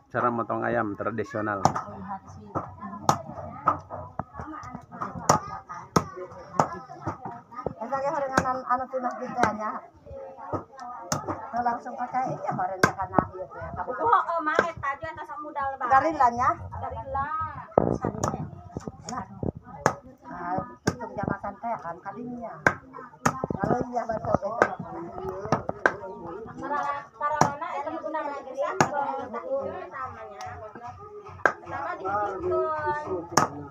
cara motong ayam tradisional. Anu tunah gitu aja. Langsung pakai ya bareng karena ieu teh. Oh, mah eta aja eta samudal bae. Garilanya. Garila. Nah, tutup jabatan teh kan kadinya. Kalau iya baca teh. Paralana eta guna lagi kan namanya. Sama dihidupkeun.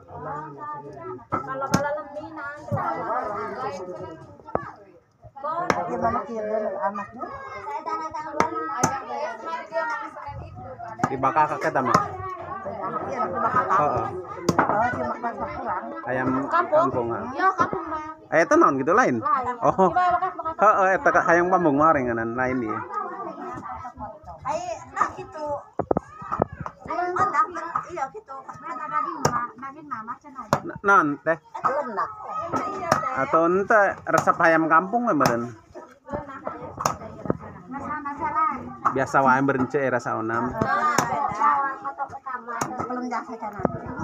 Kalau leminan Dia mana kieu anaknya. Dibakar kakek tama. Iya, aku bakal tahu. Oh, cuma bakal kurang. Ayam kampung. ya kampung mah. Eta naon gitu lain? Oh. Heeh, eta hayang pambung marenganan lain ieu. Ai nah gitu. Iya gitu. Daging mah cenah. Naon teh? Lenak. Atau ente resep ayam kampung we meureun? Biasa wae meureun ceu rasa onam. Belum jasa cenah.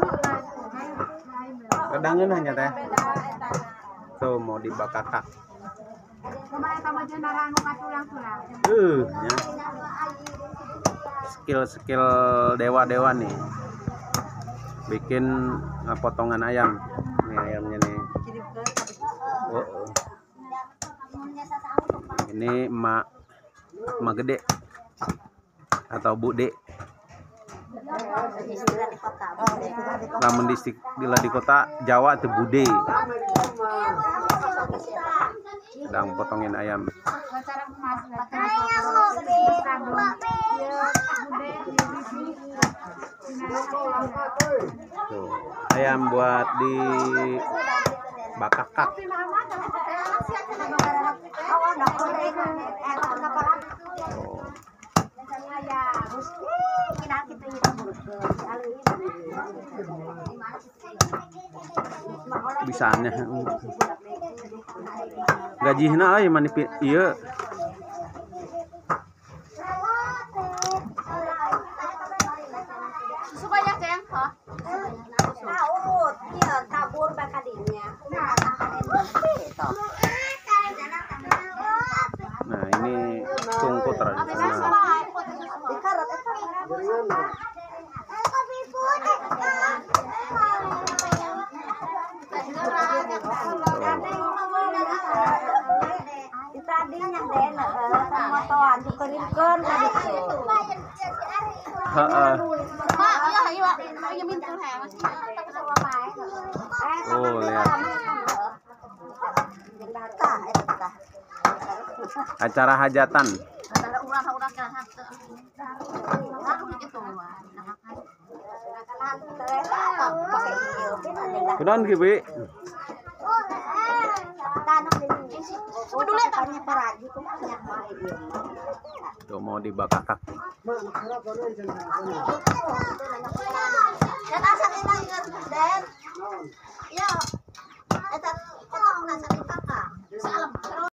Kedangeun hanya teh. Tuh mau dibakar kak. Ya. Skill dewa-dewa nih. Bikin potongan ayam. Ini ayamnya nih. Oh. Ini emak gede atau bude. Lamun di kota Jawa itu bude. Sedang potongin ayam. Tuh, ayam buat di bakakak. Bisanya gajihna euy manipit ieu. Susu banyak ya, ha? Taut, iya tabur bakadinya. Nah, ini tungku tradisional. Dikarat eta. Tadinya deh motoan dikeringkeun tadi tuh. Heeh. Mak, iya mintul he, masih Oh, lihat. Acara hajatan. ada urang-urang kira hate. Aduh gitu. Kunaon ki, Bi? Tuh mau dibakar kak. Dan asal ini dan ya, eta potong nasa kakak.